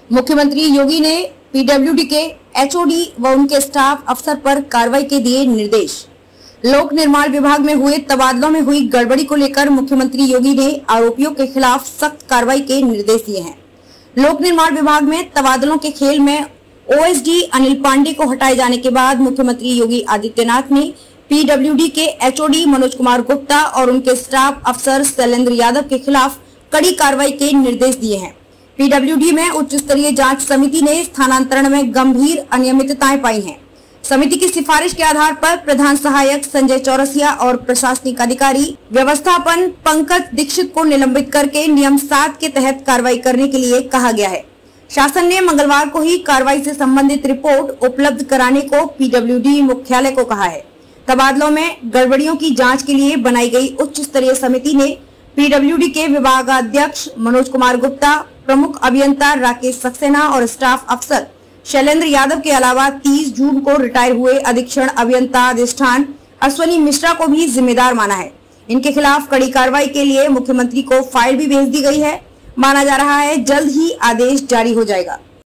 मुख्यमंत्री योगी ने पीडब्ल्यूडी के एचओडी व उनके स्टाफ अफसर पर कार्रवाई के दिए निर्देश। लोक निर्माण विभाग में हुए तबादलों में हुई गड़बड़ी को लेकर मुख्यमंत्री योगी ने आरोपियों के खिलाफ सख्त कार्रवाई के निर्देश दिए हैं। लोक निर्माण विभाग में तबादलों के खेल में ओएसडी अनिल पांडे को हटाए जाने के बाद मुख्यमंत्री योगी आदित्यनाथ ने पीडब्ल्यूडी के एचओडी मनोज कुमार गुप्ता और उनके स्टाफ अफसर शैलेंद्र यादव के खिलाफ कड़ी कार्रवाई के निर्देश दिए हैं। पीडब्ल्यूडी में उच्च स्तरीय जांच समिति ने स्थानांतरण में गंभीर अनियमितताएं पाई हैं। समिति की सिफारिश के आधार पर प्रधान सहायक संजय चौरसिया और प्रशासनिक अधिकारी व्यवस्थापन पंकज दीक्षित को निलंबित करके नियम 7 के तहत कार्रवाई करने के लिए कहा गया है। शासन ने मंगलवार को ही कार्रवाई से संबंधित रिपोर्ट उपलब्ध कराने को पीडब्ल्यूडी मुख्यालय को कहा है। तबादलों में गड़बड़ियों की जांच के लिए बनाई गई उच्च स्तरीय समिति ने पीडब्ल्यूडी के विभागाध्यक्ष मनोज कुमार गुप्ता, प्रमुख अभियंता राकेश सक्सेना और स्टाफ अफसर शैलेंद्र यादव के अलावा 30 जून को रिटायर हुए अधीक्षण अभियंता अधिष्ठान अश्वनी मिश्रा को भी जिम्मेदार माना है। इनके खिलाफ कड़ी कार्रवाई के लिए मुख्यमंत्री को फाइल भी भेज दी गई है। माना जा रहा है जल्द ही आदेश जारी हो जाएगा।